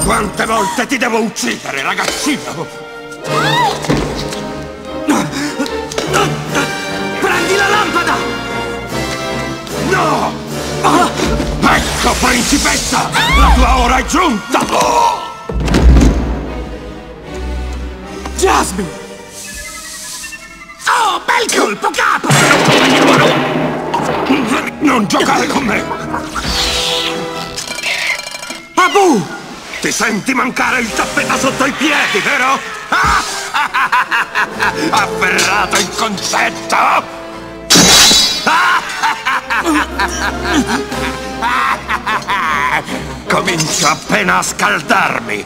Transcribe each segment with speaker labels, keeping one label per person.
Speaker 1: Quante volte ti devo uccidere, ragazzino?
Speaker 2: Prendi la lampada!
Speaker 1: No! Ecco, principessa! La tua ora è giunta!
Speaker 2: Jasmine!
Speaker 1: Oh, bel colpo, capo! Non giocare con me!
Speaker 2: Abu!
Speaker 1: Ti senti mancare il tappeto sotto i piedi, vero? Afferrato il concetto? Comincio appena a scaldarmi.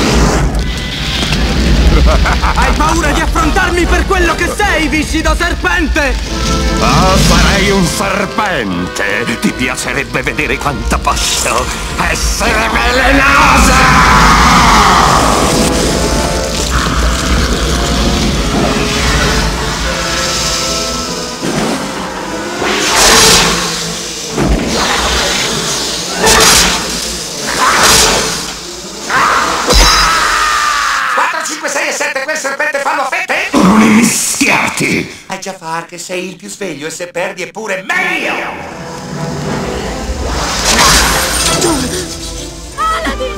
Speaker 2: Hai paura di affrontarmi per quello che sei, viscido serpente?
Speaker 1: Oh, sarei un serpente! Ti piacerebbe vedere quanto posso essere velenosa!
Speaker 3: Quel serpente fallo a fette?
Speaker 1: Non immischiarti!
Speaker 3: Hai già far che sei il più sveglio e se perdi è pure meglio!
Speaker 4: Aladdin!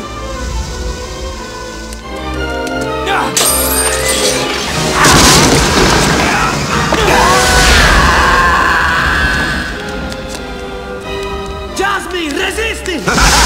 Speaker 2: Jasmine, resisti!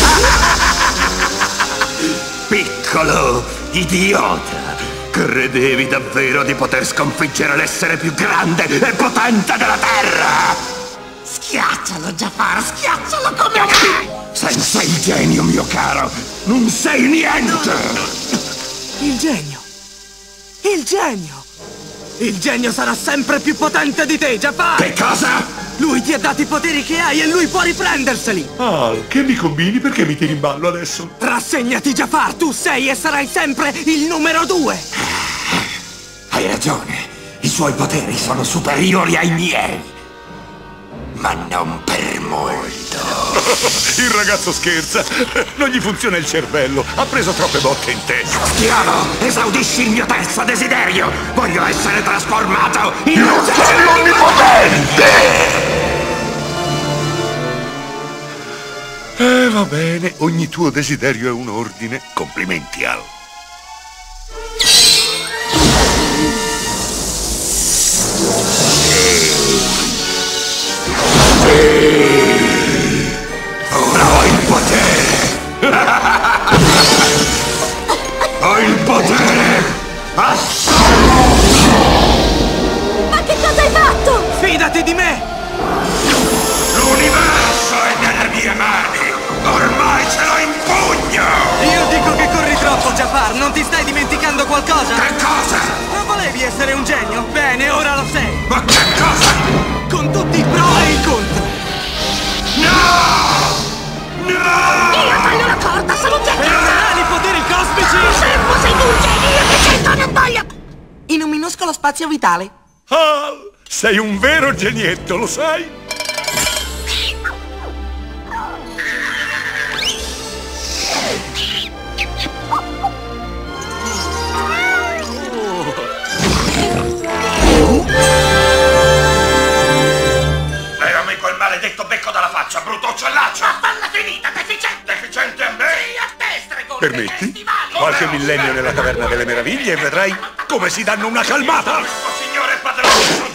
Speaker 1: Piccolo idiota! Credevi davvero di poter sconfiggere l'essere più grande e potente della Terra? Schiaccialo, Jafar, schiaccialo come me! Senza il genio, mio caro, non sei niente!
Speaker 2: Il genio! Il genio! Il genio sarà sempre più potente di te, Jafar!
Speaker 1: Che cosa?
Speaker 2: Lui ti ha dato i poteri che hai e lui può riprenderseli!
Speaker 5: Ah, che mi combini? Perché mi tiri in ballo adesso?
Speaker 2: Rassegnati, Jafar! Tu sei e sarai sempre il numero 2!
Speaker 1: Hai ragione, i suoi poteri sono superiori ai miei. Ma non per molto.
Speaker 5: Il ragazzo scherza. Non gli funziona il cervello. Ha preso troppe botte in testa.
Speaker 1: Schiavo, esaudisci il mio terzo desiderio. Voglio essere trasformato in un uccello onnipotente.
Speaker 5: Va bene, ogni tuo desiderio è un ordine. Complimenti, Al.
Speaker 1: Ora ho il potere! Ho il potere assoluto!
Speaker 4: Ma che cosa hai fatto?
Speaker 2: Fidati di me!
Speaker 1: L'universo è nelle mie mani! Ormai ce l'ho in pugno!
Speaker 2: Io dico che corri troppo, Jafar! Non ti stai dimenticando qualcosa?
Speaker 1: Che cosa?
Speaker 2: Non volevi essere un genio? Bene, ora lo sei!
Speaker 1: Ma che cosa?
Speaker 2: Con tutti i pro e i contro!
Speaker 1: No! No!
Speaker 4: Io taglio la corda, sono un genio!
Speaker 2: E non hai i poteri cosmici!
Speaker 4: Servo, sei tu un genio, io che certo non voglio!
Speaker 2: In un minuscolo spazio vitale!
Speaker 5: Al, sei un vero genietto, lo sai?
Speaker 1: Levami quel maledetto becco dalla faccia, brutto uccellaccio!
Speaker 3: Ma falla finita, deficiente!
Speaker 1: Deficiente a me?
Speaker 3: Sì, a te, stregone!
Speaker 5: Permetti? Qualche millennio nella Caverna delle Meraviglie e vedrai come si danno una calmata!
Speaker 1: Signore padrone,